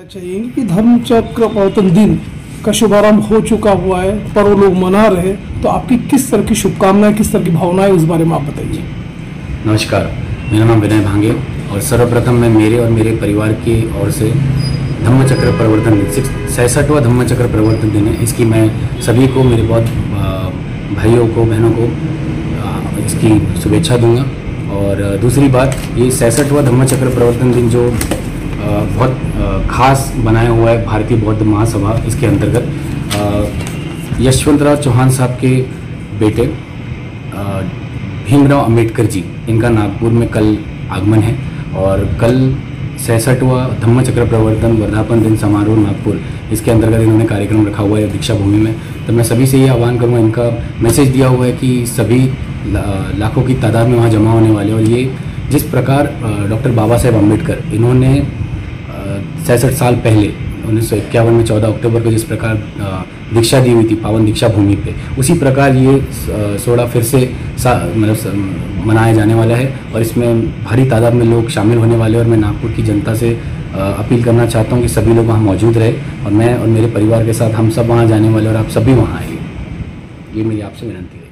चाहिए कि धम्मचक्र प्रवर्तन दिन का शुभारंभ हो चुका हुआ है, पर्व लोग मना रहे, तो आपकी किस तरह की शुभकामनाएं, किस तरह की भावनाएं, उस बारे में आप बताइए। नमस्कार, मेरा नाम विनय भांगे और सर्वप्रथम मैं मेरे और मेरे परिवार की ओर से धम्मचक्र प्रवर्तन दिन 66वां धम्मचक्र प्रवर्तन दिन है, इसकी मैं सभी को, मेरे बहुत भाइयों को, बहनों को इसकी शुभेच्छा दूंगा। और दूसरी बात, ये 66वां धम्मचक्र प्रवर्तन दिन जो बहुत खास बनाया हुआ है भारतीय बौद्ध महासभा, इसके अंतर्गत यशवंतराव चौहान साहब के बेटे भीमराव अंबेडकर जी, इनका नागपुर में कल आगमन है और कल 66वां धम्मचक्र प्रवर्तन वर्धापन दिन समारोह नागपुर, इसके अंतर्गत इन्होंने कार्यक्रम रखा हुआ है दीक्षा भूमि में। तो मैं सभी से ये आह्वान करूँगा, इनका मैसेज दिया हुआ है कि सभी लाखों की तादाद में वहाँ जमा होने वाले, और ये जिस प्रकार डॉक्टर बाबा साहेब अम्बेडकर, इन्होंने 66 साल पहले 1951 में 14 अक्टूबर को जिस प्रकार दीक्षा दी हुई थी पावन दीक्षा भूमि पे, उसी प्रकार ये 16 फिर से मतलब मनाया जाने वाला है और इसमें भारी तादाद में लोग शामिल होने वाले हैं। और मैं नागपुर की जनता से अपील करना चाहता हूँ कि सभी लोग वहाँ मौजूद रहे और मैं और मेरे परिवार के साथ हम सब वहाँ जाने वाले और आप सभी वहाँ आइए, ये मेरी आपसे विनती है।